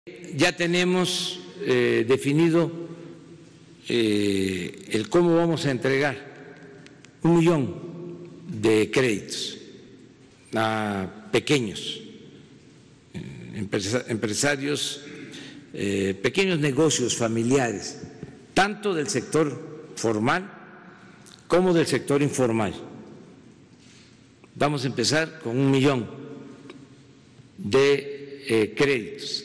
Ya tenemos definido el cómo vamos a entregar 1 millón de créditos a pequeños empresarios, pequeños negocios familiares, tanto del sector formal como del sector informal. Vamos a empezar con 1 millón de créditos.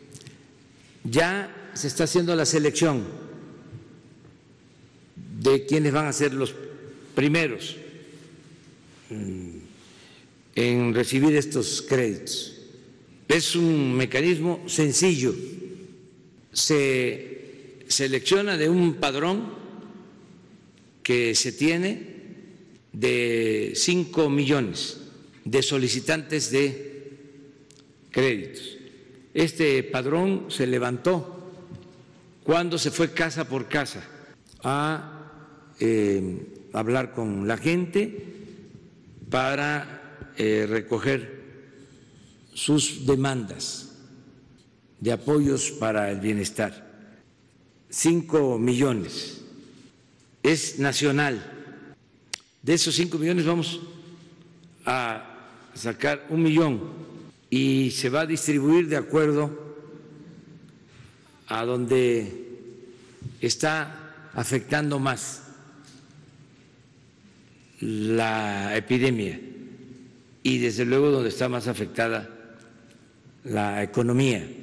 Ya se está haciendo la selección de quienes van a ser los primeros en recibir estos créditos. Es un mecanismo sencillo. Se selecciona de un padrón que se tiene de 5 millones de solicitantes de créditos. Este padrón se levantó cuando se fue casa por casa a hablar con la gente para recoger sus demandas de apoyos para el bienestar. 5 millones, es nacional. De esos 5 millones vamos a sacar 1 millón y se va a distribuir de acuerdo a donde está afectando más la epidemia y desde luego donde está más afectada la economía.